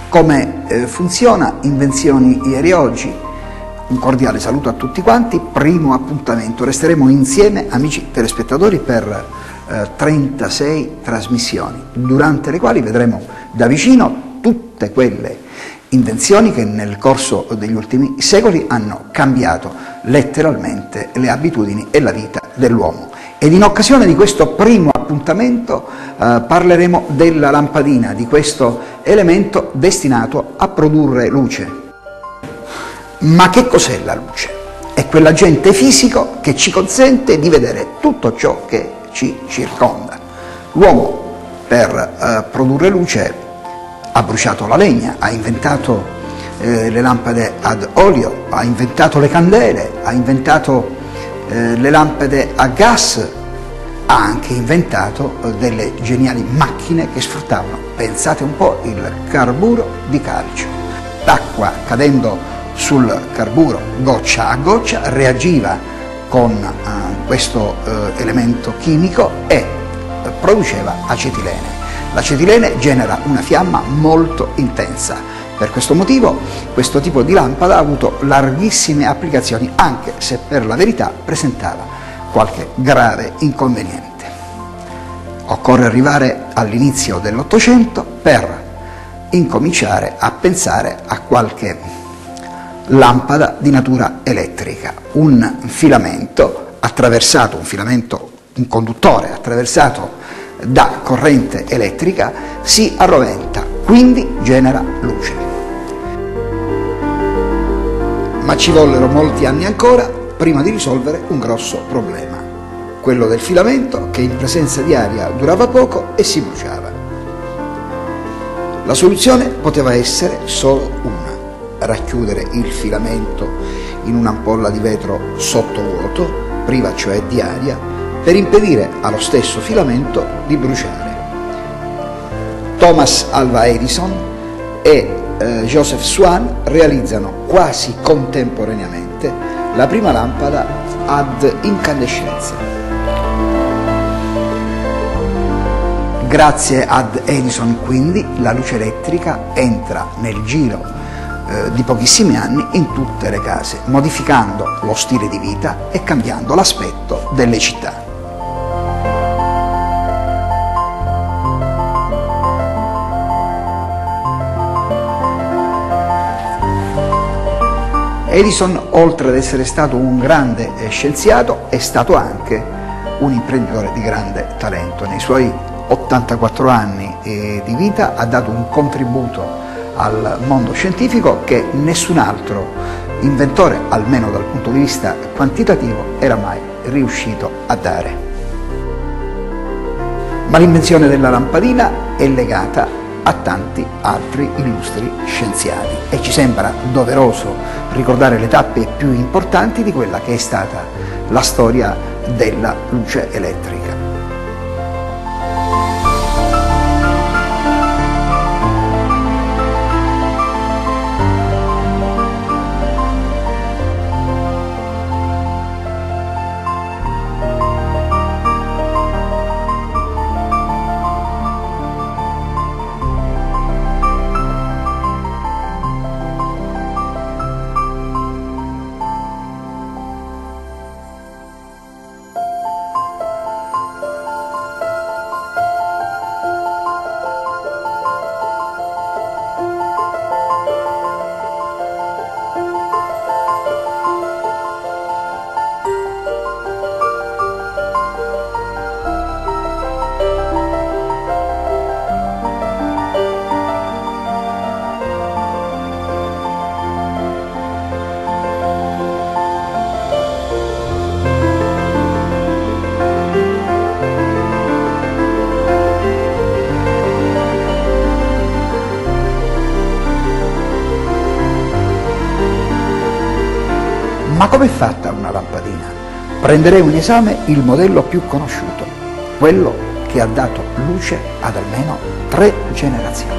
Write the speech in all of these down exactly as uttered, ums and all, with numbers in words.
Come eh, funziona? Invenzioni ieri e oggi. Un cordiale saluto a tutti quanti, primo appuntamento, resteremo insieme amici telespettatori per eh, trentasei trasmissioni, durante le quali vedremo da vicino tutte quelle invenzioni che nel corso degli ultimi secoli hanno cambiato letteralmente le abitudini e la vita dell'uomo. Ed in occasione di questo primo appuntamento eh, parleremo della lampadina, di questo elemento destinato a produrre luce. Ma che cos'è la luce? È quell'agente fisico che ci consente di vedere tutto ciò che ci circonda. L'uomo per eh, produrre luce ha bruciato la legna, ha inventato eh, le lampade ad olio, ha inventato le candele, ha inventato eh, le lampade a gas, ha anche inventato eh, delle geniali macchine che sfruttavano, pensate un po', il carburo di calcio. L'acqua cadendo sul carburo goccia a goccia reagiva con eh, questo eh, elemento chimico e eh, produceva acetilene. L'acetilene genera una fiamma molto intensa. Per questo motivo questo tipo di lampada ha avuto larghissime applicazioni, anche se per la verità presentava qualche grave inconveniente. Occorre arrivare all'inizio dell'Ottocento per incominciare a pensare a qualche lampada di natura elettrica, un filamento attraversato, un filamento, un conduttore attraversato da corrente elettrica si arroventa, quindi genera luce. Ma ci vollero molti anni ancora prima di risolvere un grosso problema, quello del filamento che in presenza di aria durava poco e si bruciava. La soluzione poteva essere solo una: racchiudere il filamento in un'ampolla di vetro sottovuoto, priva cioè di aria, per impedire allo stesso filamento di bruciare. Thomas Alva Edison e eh, Joseph Swan realizzano quasi contemporaneamente la prima lampada ad incandescenza. Grazie ad Edison, quindi, la luce elettrica entra nel giro di pochissimi anni in tutte le case, modificando lo stile di vita e cambiando l'aspetto delle città. Edison, oltre ad essere stato un grande scienziato, è stato anche un imprenditore di grande talento. Nei suoi ottantaquattro anni di vita ha dato un contributo al mondo scientifico che nessun altro inventore, almeno dal punto di vista quantitativo, era mai riuscito a dare. Ma l'invenzione della lampadina è legata a tanti altri illustri scienziati e ci sembra doveroso ricordare le tappe più importanti di quella che è stata la storia della luce elettrica. Ma com'è fatta una lampadina? Prenderemo in esame il modello più conosciuto, quello che ha dato luce ad almeno tre generazioni.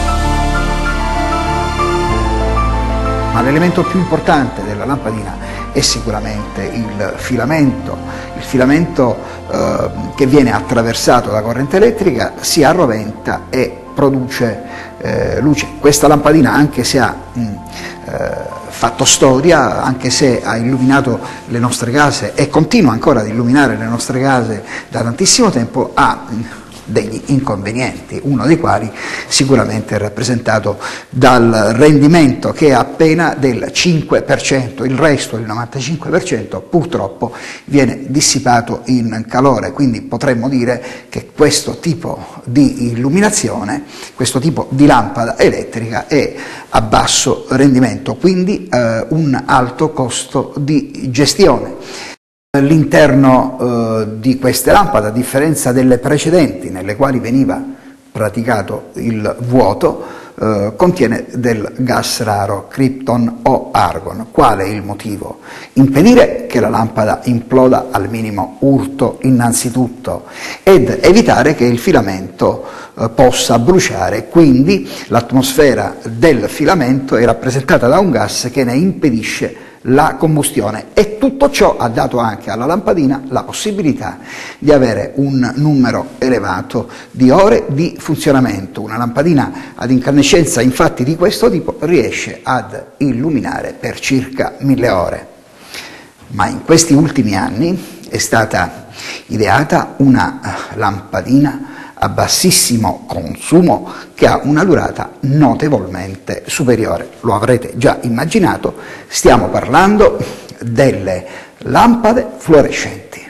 Ma l'elemento più importante della lampadina è sicuramente il filamento, il filamento eh, che viene attraversato da corrente elettrica, si arroventa e produce eh, luce. Questa lampadina, anche se ha mh, eh, fatto storia, anche se ha illuminato le nostre case e continua ancora ad illuminare le nostre case da tantissimo tempo, ha mh, degli inconvenienti, uno dei quali sicuramente è rappresentato dal rendimento che è appena del cinque per cento, il resto, il novantacinque per cento, purtroppo viene dissipato in calore, quindi potremmo dire che questo tipo di illuminazione, questo tipo di lampada elettrica è a basso rendimento, quindi eh, un alto costo di gestione. All'interno eh, di queste lampade, a differenza delle precedenti nelle quali veniva praticato il vuoto, eh, contiene del gas raro, krypton o argon. Qual è il motivo? Impedire che la lampada imploda al minimo urto innanzitutto ed evitare che il filamento eh, possa bruciare, quindi l'atmosfera del filamento è rappresentata da un gas che ne impedisce la combustione, e tutto ciò ha dato anche alla lampadina la possibilità di avere un numero elevato di ore di funzionamento. Una lampadina ad incandescenza infatti di questo tipo riesce ad illuminare per circa mille ore. Ma in questi ultimi anni è stata ideata una lampadina a bassissimo consumo che ha una durata notevolmente superiore. Lo avrete già immaginato, stiamo parlando delle lampade fluorescenti.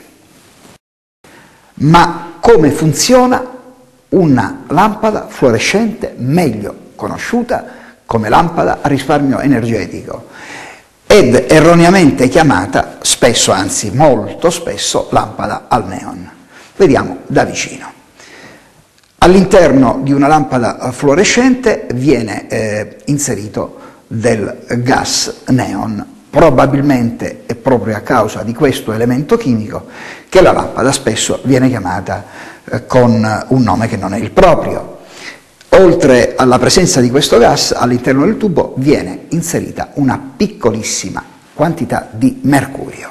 Ma come funziona una lampada fluorescente, meglio conosciuta come lampada a risparmio energetico ed erroneamente chiamata spesso, anzi molto spesso, lampada al neon? Vediamo da vicino. All'interno di una lampada fluorescente viene eh, inserito del gas neon. Probabilmente è proprio a causa di questo elemento chimico che la lampada spesso viene chiamata eh, con un nome che non è il proprio. Oltre alla presenza di questo gas, all'interno del tubo viene inserita una piccolissima quantità di mercurio.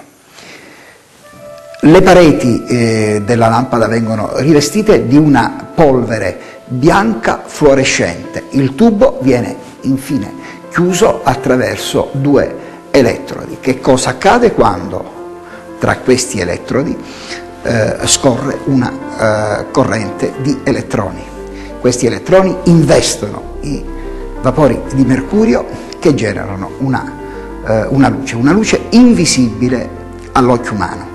Le pareti eh, della lampada vengono rivestite di una polvere bianca fluorescente. Il tubo viene infine chiuso attraverso due elettrodi. Che cosa accade quando tra questi elettrodi eh, scorre una eh, corrente di elettroni? Questi elettroni investono i vapori di mercurio che generano una, eh, una luce, una luce invisibile all'occhio umano.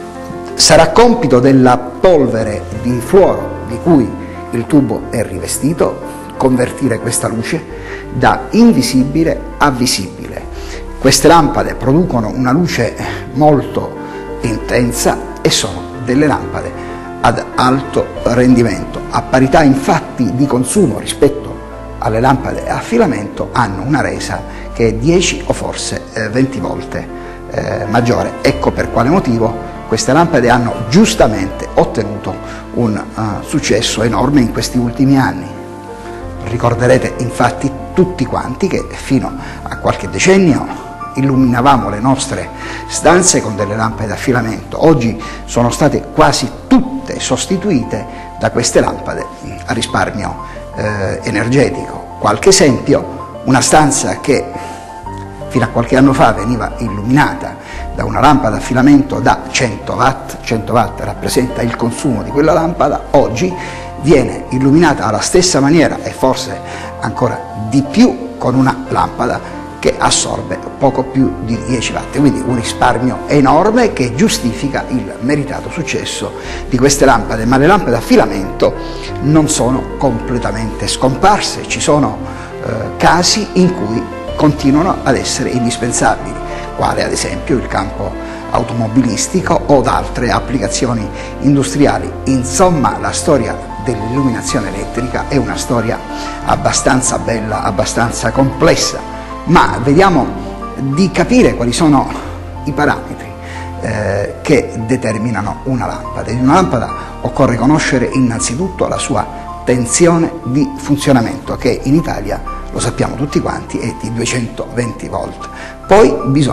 Sarà compito della polvere di fluoro di cui il tubo è rivestito convertire questa luce da invisibile a visibile. Queste lampade producono una luce molto intensa e sono delle lampade ad alto rendimento. A parità infatti di consumo rispetto alle lampade a filamento hanno una resa che è dieci o forse eh, venti volte eh, maggiore. Ecco per quale motivo queste lampade hanno giustamente ottenuto un uh, successo enorme in questi ultimi anni. Ricorderete infatti tutti quanti che fino a qualche decennio illuminavamo le nostre stanze con delle lampade a filamento. Oggi sono state quasi tutte sostituite da queste lampade a risparmio eh, energetico. Qualche esempio: una stanza che fino a qualche anno fa veniva illuminata da una lampada a filamento da cento watt, cento watt rappresenta il consumo di quella lampada, oggi viene illuminata alla stessa maniera e forse ancora di più con una lampada che assorbe poco più di dieci watt, quindi un risparmio enorme che giustifica il meritato successo di queste lampade. Ma le lampade a filamento non sono completamente scomparse, ci sono eh, casi in cui continuano ad essere indispensabili, quale ad esempio il campo automobilistico o altre applicazioni industriali. Insomma, la storia dell'illuminazione elettrica è una storia abbastanza bella, abbastanza complessa, ma vediamo di capire quali sono i parametri eh, che determinano una lampada. In una lampada occorre conoscere innanzitutto la sua tensione di funzionamento, che in Italia, lo sappiamo tutti quanti, è di duecentoventi volt. Poi bisogna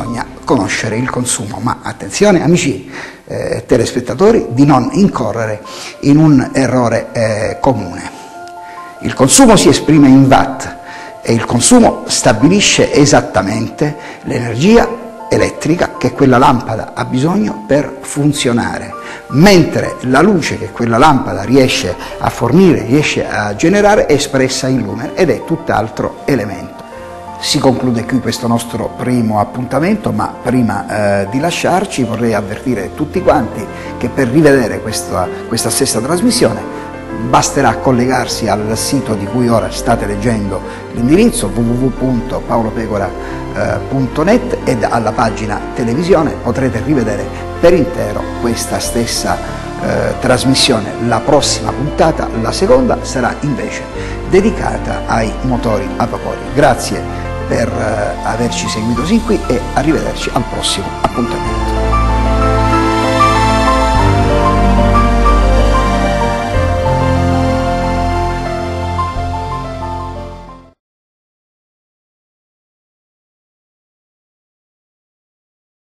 conoscere il consumo, ma attenzione amici eh, telespettatori di non incorrere in un errore eh, comune. Il consumo si esprime in watt e il consumo stabilisce esattamente l'energia elettrica che quella lampada ha bisogno per funzionare, mentre la luce che quella lampada riesce a fornire, riesce a generare è espressa in lumen ed è tutt'altro elemento. Si conclude qui questo nostro primo appuntamento, ma prima eh, di lasciarci vorrei avvertire tutti quanti che per rivedere questa, questa stessa trasmissione basterà collegarsi al sito di cui ora state leggendo l'indirizzo w w w punto paolopecora punto net ed alla pagina televisione potrete rivedere per intero questa stessa eh, trasmissione. La prossima puntata, la seconda, sarà invece dedicata ai motori a vapore. Grazie per eh, averci seguito sin qui e arrivederci al prossimo appuntamento.